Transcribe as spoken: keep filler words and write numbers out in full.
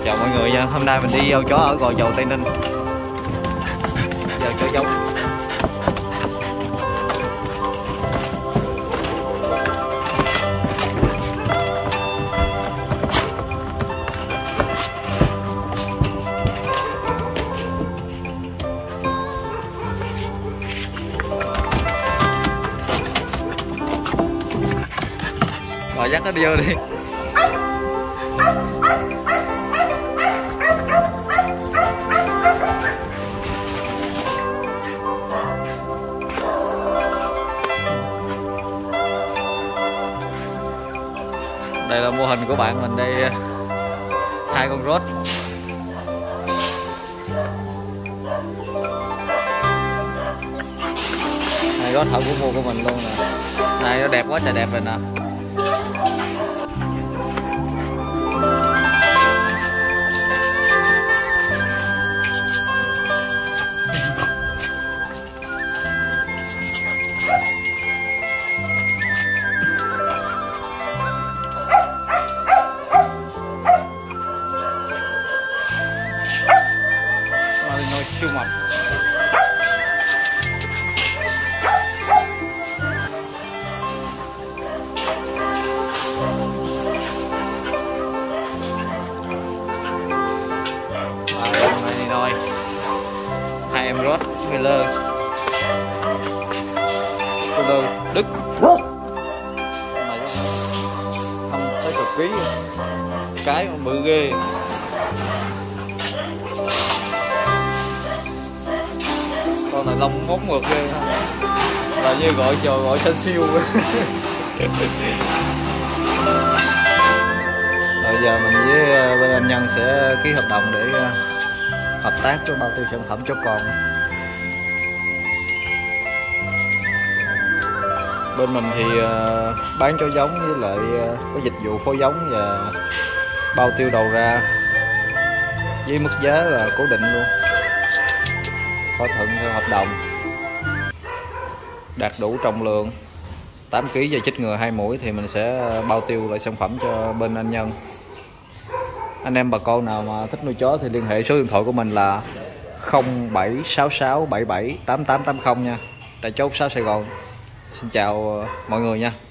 Chào mọi người nha, hôm nay mình đi giao chó ở Gò Dầu Tây Ninh. Giờ cho giống. Rồi dắt nó đi vô đi. Đây là mô hình của bạn mình đây, hai con rốt. Hai rốt thợ của mua của mình luôn nè. Này nó đẹp quá trời đẹp rồi nè. Nồi siêu mập. Rồi hai em rốt Miller Miller Đức này không tới cực ký, cái bự ghê. Con này lông móng mượt ghê, là như gọi chờ gọi xanh siêu. Rồi giờ mình với bên anh Nhân sẽ ký hợp đồng để hợp tác với bao tiêu sản phẩm cho con. Bên mình thì bán chó giống với lại có dịch vụ phối giống và bao tiêu đầu ra với mức giá là cố định luôn, thỏa thuận theo hợp đồng. Đạt đủ trọng lượng tám ki lô gam và chích ngừa hai mũi thì mình sẽ bao tiêu lại sản phẩm cho bên anh Nhân. Anh em bà con nào mà thích nuôi chó thì liên hệ số điện thoại của mình là không bảy sáu sáu bảy bảy tám tám tám không nha, tại chốt sáu Sài Gòn. Xin chào mọi người nha.